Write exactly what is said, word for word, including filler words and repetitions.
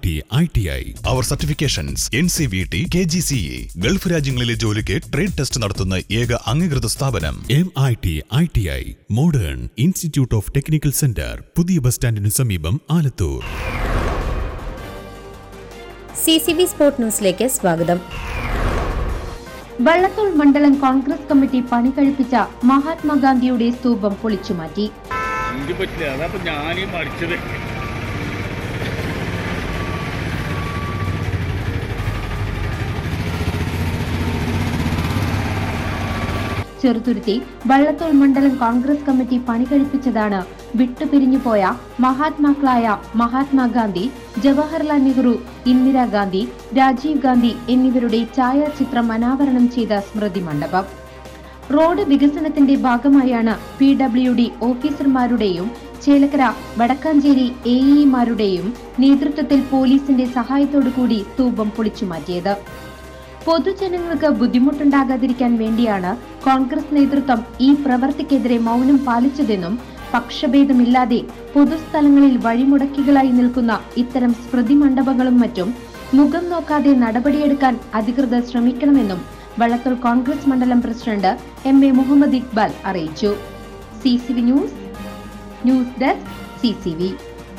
T, I T I. അവർ certifications N C V T, K G C A. Gulf രാജ്യങ്ങളിലെ ജോലിക്ക് trade test നടത്തുന്ന ഏക അംഗീകൃത സ്ഥാപനം. M I T, I T I modern institute of technical centre, പുതിയ bus സ്റ്റാൻഡിനു സമീപം, Alathur. C C B sport ന്യൂസിലേക്ക് സ്വാഗതം. വള്ളത്തോൾ മണ്ഡലം കോൺഗ്രസ് കമ്മിറ്റി പണി കഴിപ്പിച്ച മഹാത്മാഗാന്ധിയുടെ സ്തൂപം പൊളിച്ചുമാറ്റി. ചെറുതുരുത്തി വള്ളത്തോൾ മണ്ഡലം കോൺഗ്രസ് കമ്മിറ്റി പണി കഴിപ്പിച്ചതാണ് വിട്ടുപിരിഞ്ഞുപോയ മഹാത്മാക്കളായ മഹാത്മാഗാന്ധി, ജവഹർലാൽ നെഹ്റു, ഇന്ദിരാഗാന്ധി, രാജീവ് ഗാന്ധി എന്നിവരുടെ ഛായാചിത്രം അനാവരണം ചെയ്ത സ്മൃതി മണ്ഡപം. റോഡ് വികസനത്തിന്റെ ഭാഗമായാണ് പി ഡബ്ല്യു ഡി ഓഫീസർമാരുടെയും ചേലക്കര വടക്കാഞ്ചേരി എ ഇമാരുടെയും നേതൃത്വത്തിൽ പോലീസിന്റെ സഹായത്തോടുകൂടി സ്തൂപം പൊളിച്ചുമാറ്റിയത്. പൊതുജനങ്ങൾക്ക് ബുദ്ധിമുട്ടുണ്ടാകാതിരിക്കാൻ വേണ്ടിയാണ് കോൺഗ്രസ് നേതൃത്വം ഈ പ്രവൃത്തിക്കെതിരെ മൗനം പാലിച്ചതെന്നും പക്ഷഭേദമില്ലാതെ പൊതുസ്ഥലങ്ങളിൽ വഴിമുടക്കികളായി നിൽക്കുന്ന ഇത്തരം സ്മൃതി മണ്ഡപങ്ങളും മറ്റും മുഖം നോക്കാതെ നടപടിയെടുക്കാൻ അധികൃതർ ശ്രമിക്കണമെന്നും വള്ളത്തോൾ കോൺഗ്രസ് മണ്ഡലം president M A Muhammad Iqbal അറിയിച്ചു. C C V news news desk C C V.